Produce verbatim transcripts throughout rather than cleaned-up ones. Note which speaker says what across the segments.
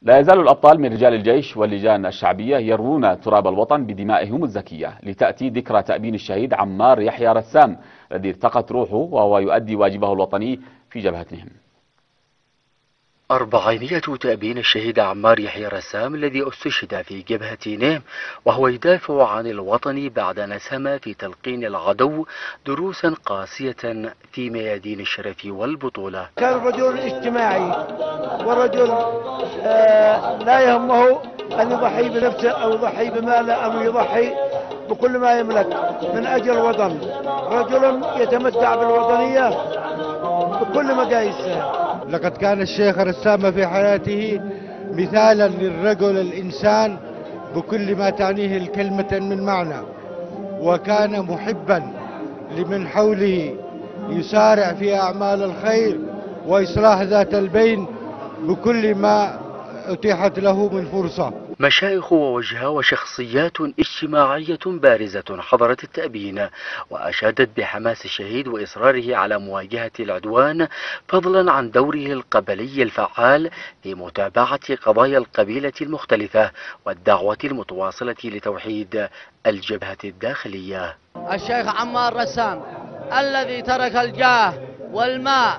Speaker 1: لا يزال الأبطال من رجال الجيش واللجان الشعبية يروون تراب الوطن بدمائهم الزكية لتأتي ذكرى تأبين الشهيد عمار يحيى رسام الذي ارتقت روحه وهو يؤدي واجبه الوطني في جبهتهم.
Speaker 2: أربعينية تأبين الشهيد عمار يحيى رسام الذي استشهد في جبهة نيم وهو يدافع عن الوطن بعد نسم في تلقين العدو دروسا قاسية في ميادين الشرف والبطولة.
Speaker 3: كان رجل اجتماعي ورجل آه لا يهمه أن يضحي بنفسه أو يضحي بماله أو يضحي بكل ما يملك من أجل الوطن. رجل يتمتع بالوطنية بكل مقاييسها.
Speaker 4: لقد كان الشيخ رسام في حياته مثالا للرجل الإنسان بكل ما تعنيه الكلمة من معنى، وكان محبا لمن حوله، يسارع في أعمال الخير وإصلاح ذات البين بكل ما أتيحت له من فرصة.
Speaker 2: مشايخ ووجهة وشخصيات اجتماعية بارزة حضرت التأبين وأشادت بحماس الشهيد وإصراره على مواجهة العدوان، فضلا عن دوره القبلي الفعال في متابعة قضايا القبيلة المختلفة والدعوة المتواصلة لتوحيد الجبهة الداخلية.
Speaker 5: الشيخ عمار رسام الذي ترك الجاه والماء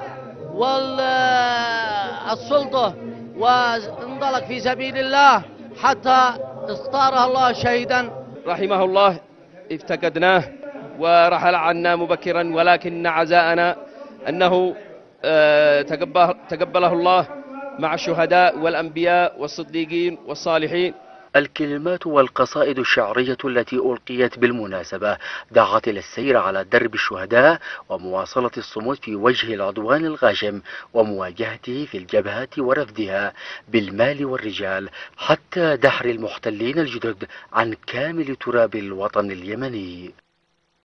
Speaker 5: والسلطة وانطلق في سبيل الله حتى اختاره الله شهيدا
Speaker 6: رحمه الله. افتقدناه ورحل عنا مبكرا، ولكن عزاءنا أنه تقبله الله مع الشهداء والأنبياء والصديقين والصالحين.
Speaker 2: الكلمات والقصائد الشعرية التي ألقيت بالمناسبة دعت إلى السير على درب الشهداء ومواصلة الصمود في وجه العدوان الغاشم ومواجهته في الجبهات ورفدها بالمال والرجال حتى دحر المحتلين الجدد عن كامل تراب الوطن اليمني.